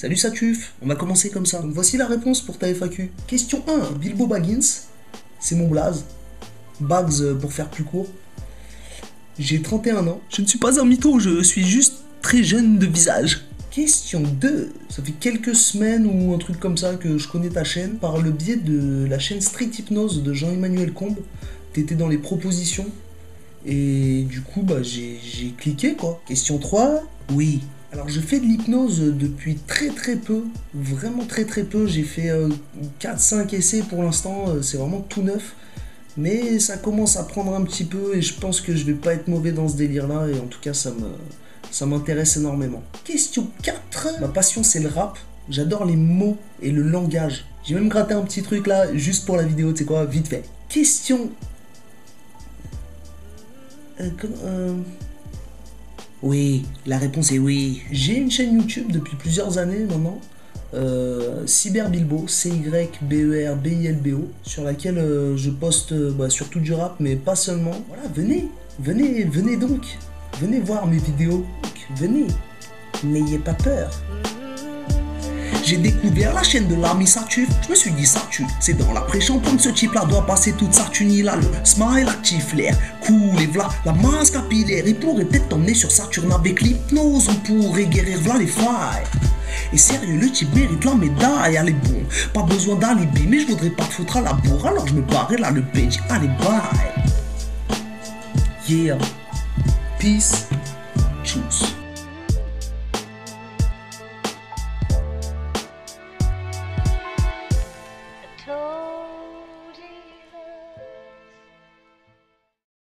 Salut Satuf, on va commencer comme ça. Donc voici la réponse pour ta FAQ. Question 1, Bilbo Baggins, c'est mon blaze. Bags pour faire plus court. J'ai 31 ans. Je ne suis pas un mytho, je suis juste très jeune de visage. Question 2, ça fait quelques semaines ou un truc comme ça que je connais ta chaîne. Par le biais de la chaîne Street Hypnose de Jean-Emmanuel Combe. T'étais dans les propositions. Et du coup, j'ai cliqué quoi. Question 3, oui. Alors je fais de l'hypnose depuis très peu, vraiment très peu, j'ai fait 4-5 essais pour l'instant, c'est vraiment tout neuf, mais ça commence à prendre un petit peu et je pense que je vais pas être mauvais dans ce délire là et en tout cas ça m'intéresse énormément. Question 4, ma passion c'est le rap, j'adore les mots et le langage, j'ai même gratté un petit truc là juste pour la vidéo, tu sais quoi, vite fait. Question... Oui, la réponse est oui. J'ai une chaîne YouTube depuis plusieurs années maintenant, Cyberbilbo, CYBERBILBO, sur laquelle je poste surtout du rap, mais pas seulement. Voilà, venez donc, venez voir mes vidéos, venez, n'ayez pas peur. J'ai découvert la chaîne de l'ami Satuf, je me suis dit Satuf, c'est dans la pré-champagne ce type là doit passer toute sa tunie là, le smile actif, l'air cool et v'là la masse capillaire, il pourrait peut-être t'emmener sur Saturne avec l'hypnose, on pourrait guérir v'là les failles. Et sérieux, le type mérite la médaille, allez bon, pas besoin d'alibi, mais je voudrais pas te foutre à la bourre, alors je me barrais là le bench, allez bye. Yeah, peace, choose.